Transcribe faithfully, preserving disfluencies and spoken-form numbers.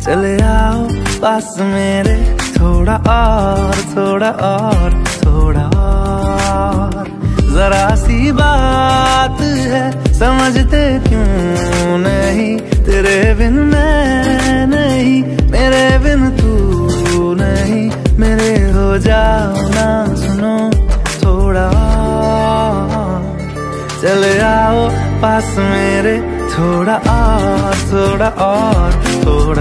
चले आओ पास मेरे, थोड़ा और थोड़ा और थोड़ा और। जरा सी बात है समझते क्यों नहीं, तेरे बिन मैं नहीं, मेरे बिन तू नहीं, मेरे हो जाओ ना सुनो थोड़ा और। चले आओ पास मेरे, थोड़ा और थोड़ा और थोड़ा